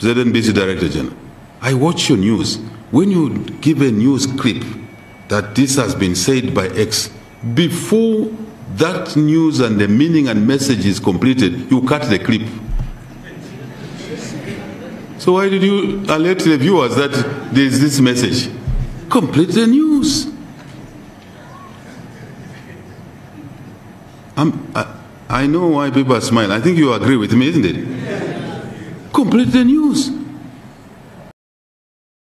Znbc Director General, I watch your news. When you give a news clip that this has been said by X, before that news and the meaning and message is completed, you cut the clip. So why did you alert the viewers that there is this message? Complete the news. I know why people smile. I think you agree with me, isn't it? Complete the news.